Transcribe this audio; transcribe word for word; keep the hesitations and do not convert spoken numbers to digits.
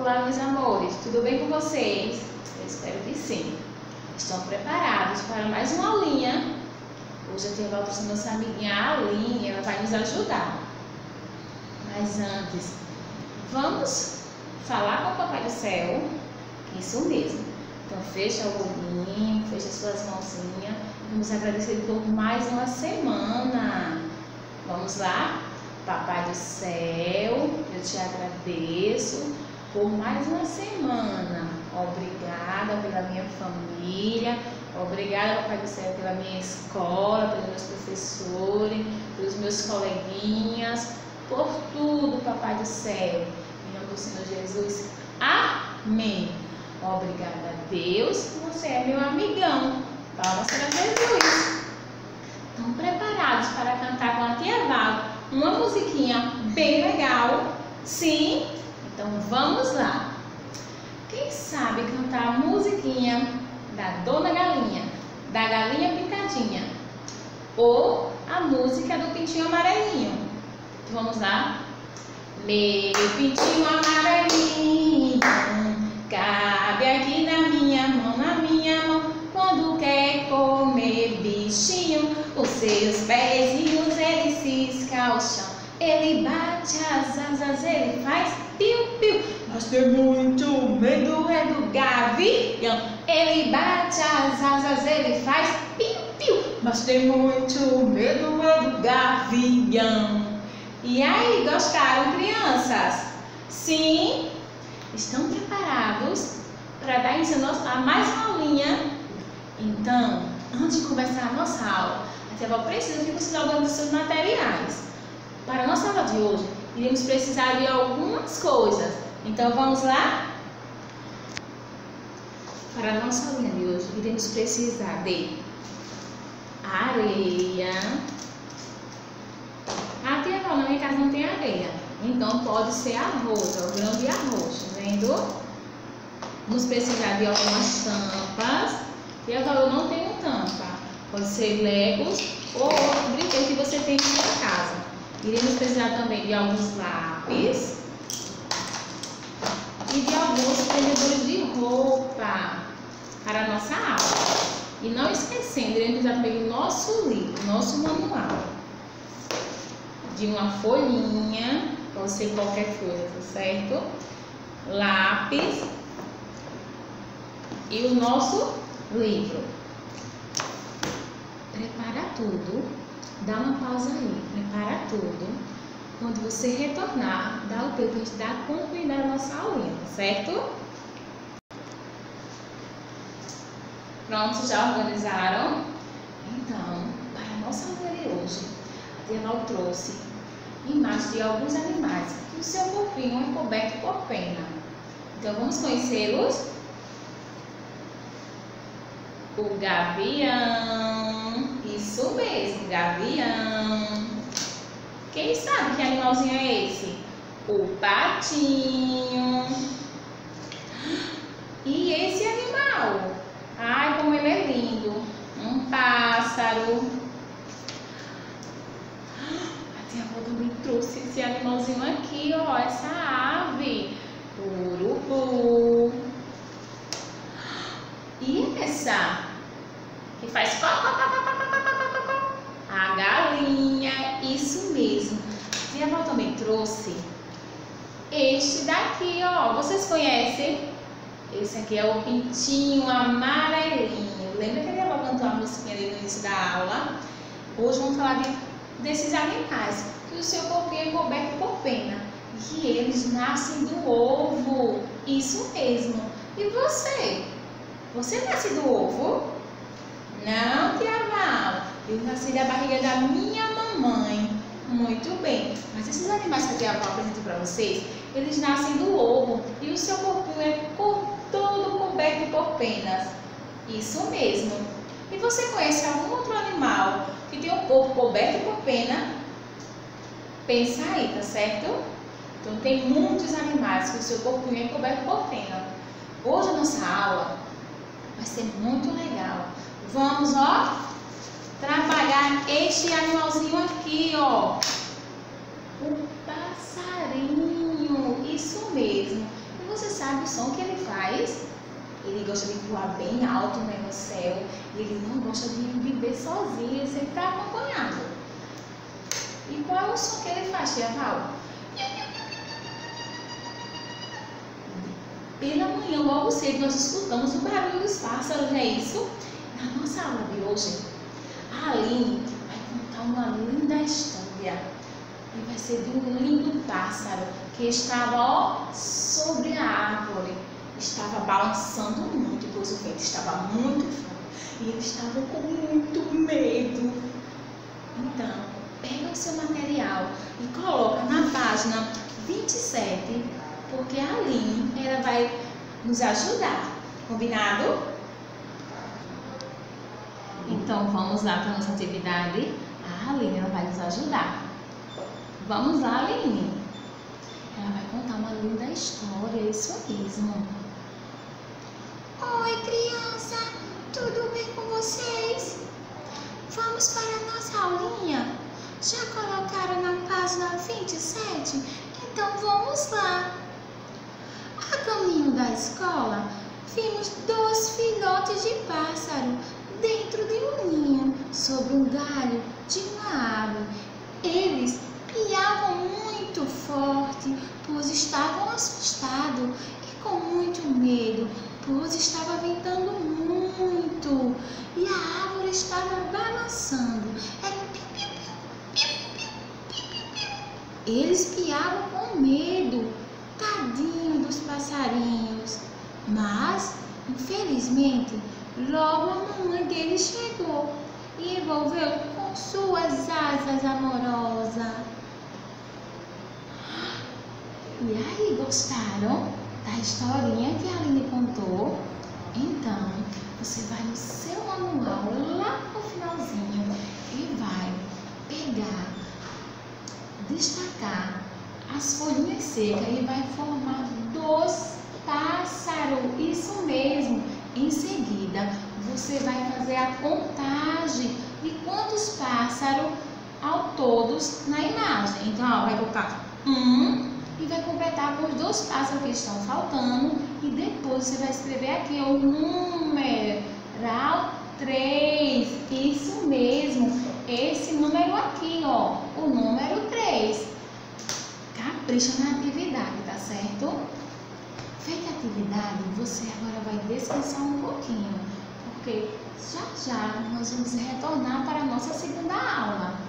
Olá, meus amores, tudo bem com vocês? Eu espero que sim. Estão preparados para mais uma aulinha? Hoje eu tenho a outra nossa amiguinha Aline, ela vai nos ajudar. Mas antes, vamos falar com o Papai do Céu? Isso mesmo. Então fecha o olhinho, fecha as suas mãozinhas. Vamos agradecer por mais uma semana. Vamos lá? Papai do Céu, eu te agradeço por mais uma semana. Obrigada pela minha família. Obrigada, Papai do Céu, pela minha escola, pelos meus professores, pelos meus coleguinhas, por tudo, Papai do Céu. Em nome do Senhor Jesus. Amém. Obrigada a Deus, você é meu amigão. Palmas para Jesus. Estão preparados para cantar com a tia Val uma musiquinha bem legal? Sim? Então vamos lá. Quem sabe cantar a musiquinha da Dona Galinha, da Galinha Pintadinha, ou a música do Pintinho Amarelinho? Então vamos lá. Meu pintinho amarelinho cabe aqui na minha mão, na minha mão. Quando quer comer bichinho, os seus pezinhos ele cisca o chão. Ele bate as asas, ele faz piu-piu. Mas tem muito medo é do gavião. Ele bate as asas, ele faz piu-piu. Mas tem muito medo é do gavião. E aí, gostaram, crianças? Sim? Estão preparados para dar início a mais uma aulinha? Então, antes de começar a nossa aula, a tia Val precisa que vocês organizem seus materiais. Para a nossa aula de hoje, iremos precisar de algumas coisas. Então, vamos lá? Para a nossa aulinha de hoje, iremos precisar de areia. A tia Val, na minha casa não tem areia, então pode ser arroz, ó, grão de arroz, tá vendo? Vamos precisar de algumas tampas. Tia Val, eu não tenho tampa. Pode ser legos ou outro brinquedo que você tem na sua casa. Iremos precisar também de alguns lápis e de alguns prendedores de roupa para a nossa aula. E não esquecendo, iremos precisar também do nosso livro, nosso manual. De uma folhinha, pode ser qualquer folha, tá certo? Lápis e o nosso livro. Prepara tudo, dá uma pausa aí, prepara tudo. Quando você retornar, dá o tempo para a gente dar concluída a nossa aulinha, tá certo? Pronto, já organizaram? Então, para a nossa aula de hoje, a tia Val trouxe imagens de alguns animais que o seu corpinho é coberto por pena. Então, vamos conhecê-los? O gavião, isso mesmo, gavião. Quem sabe que animalzinho é esse? O patinho. E esse animal? Ai, como ele é lindo. Um pássaro. A tia Val também trouxe esse animalzinho aqui, ó, essa ave. Urubu. E essa que faz có, có, có, có, có, có, có, a galinha, isso mesmo. A tia Val também trouxe este daqui, ó. Vocês conhecem? Esse aqui é o pintinho amarelinho. Lembra que a tia Val cantou a musiquinha ali no início da aula? Hoje vamos falar de, desses animais que o seu corpinho é coberto por pena. E eles nascem do ovo. Isso mesmo. E você? Você nasce do ovo? Não, tia Val. Eu nasci da barriga da minha mamãe. Muito bem. Mas esses animais que a tia Val apresentou para vocês, eles nascem do ovo. E o seu corpinho é todo coberto por penas. Isso mesmo. E você conhece algum outro animal que tem o corpo coberto por pena? Pensa aí, tá certo? Então tem muitos animais que o seu corpinho é coberto por pena. Hoje a nossa aula vai ser muito legal. Vamos, ó, trabalhar este animalzinho aqui, ó. O passarinho. Isso mesmo. E você sabe som que ele faz? Ele gosta de voar bem alto, né, no céu. E ele não gosta de viver sozinho, ele sempre está acompanhado. E qual é o som que ele faz, tia Val? Pela manhã, logo cedo, nós escutamos o barulho dos pássaros, não é isso? Na nossa aula de hoje, a Aline vai contar uma linda história. E vai ser de um lindo pássaro que estava, ó, sobre a árvore. Estava balançando muito, pois o vento estava muito forte. E ele estava com muito medo. Então, pega o seu material e coloca na página vinte e sete, porque a Aline, ela vai nos ajudar. Combinado? Então, vamos lá para a nossa atividade. A Aline, ela vai nos ajudar. Vamos lá, Aline. Ela vai contar uma linda história, isso mesmo. Oi, criança, tudo bem com vocês? Vamos para a nossa aulinha? Já colocaram na página vinte e sete? Então vamos lá. A caminho da escola, vimos dois filhotes de pássaro dentro de um ninho, sobre um galho de uma árvore. Eles piavam muito forte, pois estavam assustados e com muito medo, pois estava ventando muito e a árvore estava balançando. Era piu, piu, piu, piu, piu, piu, piu. Eles piavam com medo, tadinho dos passarinhos. Mas, infelizmente, logo a mamãe deles chegou e envolveu com suas asas amorosas. E aí, gostaram da historinha que a Aline contou? Então, você vai no seu manual, lá no finalzinho, e vai pegar, destacar as folhinhas secas e vai formar dois pássaros. Isso mesmo. Em seguida, você vai fazer a contagem de quantos pássaros ao todos na imagem. Então, ó, vai colocar um e vai completar com os dois pássaros que estão faltando. E depois você vai escrever aqui o numeral três. Isso mesmo, esse número aqui, ó, o número três. Capricha na atividade, tá certo? Feita a atividade, você agora vai descansar um pouquinho, porque já já nós vamos retornar para a nossa segunda aula.